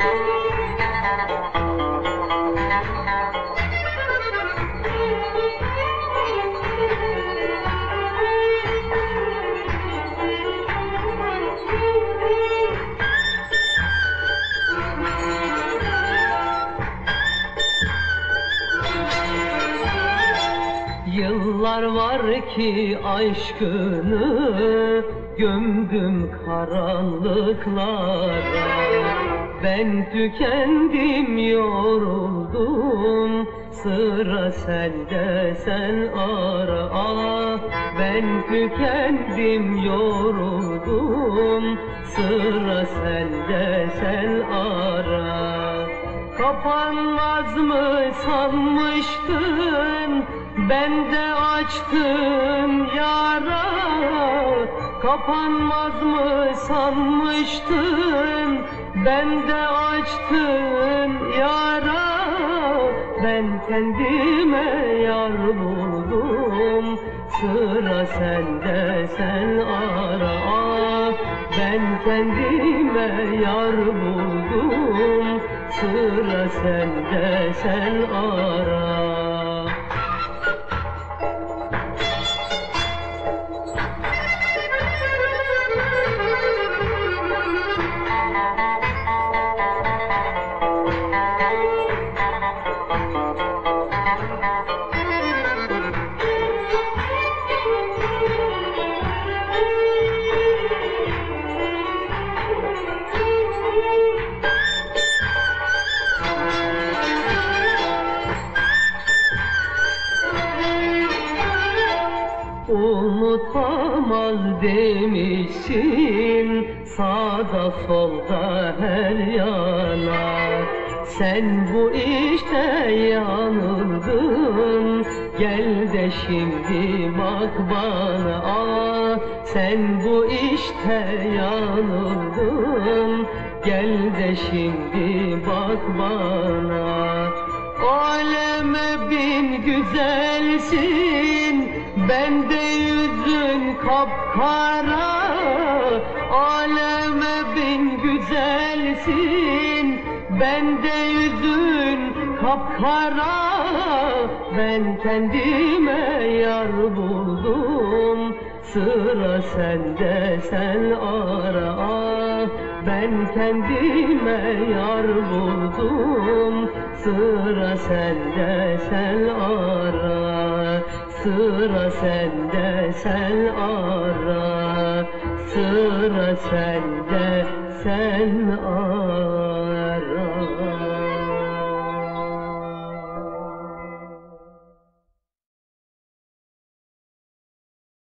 Yıllar var ki aşkını gömdüm karanlıklara. Ben tükendim, yoruldum, sıra sende, sen ara. Ben tükendim, yoruldum, sıra sende, sen ara. Kapanmaz mı sanmıştın, ben de açtım yara. Kapanmaz mı sanmıştın, ben de açtım yara. Ben kendime yar buldum, sıra sende, sen ara. Ben kendime yar buldum, sıra sende, sen ara. Unutamaz demişsin, sağda solda her yana. Sen bu işte yanıldın, gel de şimdi bak bana. Sen bu işte yanıldın, gel de şimdi bak bana. Aleme bin güzelsin, ben de yüzün kapkara. Aleme bin güzelsin, ben de yüzün kapkara. Ben kendime yar buldum, sıra sende, sen ara. Ben kendime yar buldum, sıra sende, sen ara. Sıra sende, sen ara. Sıra sende, sen ara.